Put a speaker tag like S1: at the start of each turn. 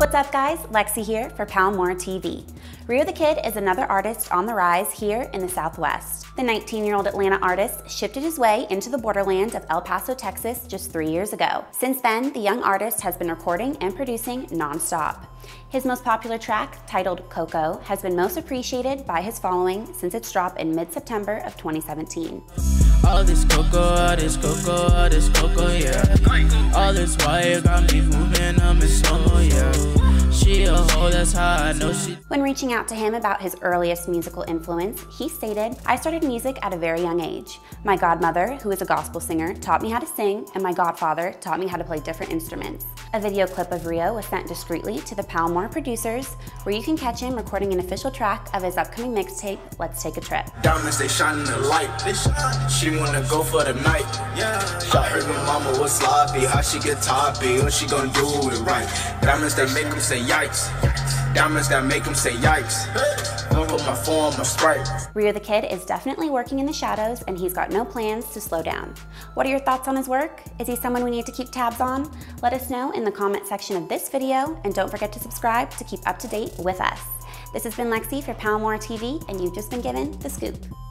S1: What's up guys, Lexi here for Palamora TV. RioTheKid is another artist on the rise here in the Southwest. The 19-year-old Atlanta artist shifted his way into the borderland of El Paso, Texas just 3 years ago. Since then, the young artist has been recording and producing non-stop. His most popular track, titled Coco, has been most appreciated by his following since its drop in mid-September of 2017.
S2: All this cocoa, yeah. All this wire got me moving, I'm in slow-mo, yeah. She a hoe, that's how I know she.
S1: When reaching out to him about his earliest musical influence, he stated, "I started music at a very young age. My godmother, who is a gospel singer, taught me how to sing, and my godfather taught me how to play different instruments." A video clip of Rio was sent discreetly to the Palamora producers, where you can catch him recording an official track of his upcoming mixtape, Let's Take a Trip.
S3: Diamonds, they shine in the light. She wanna go for the night. Shot her mama was sloppy. How she get toppy? What she gonna do it right? Diamonds, they make them say yikes. Diamonds that make them say yikes. Don't put my phone on my Sprite.
S1: RioTheKid is definitely working in the shadows, and he's got no plans to slow down. What are your thoughts on his work? Is he someone we need to keep tabs on? Let us know in the comment section of this video, and don't forget to subscribe to keep up to date with us. This has been Lexi for Palamora TV, and you've just been given the scoop.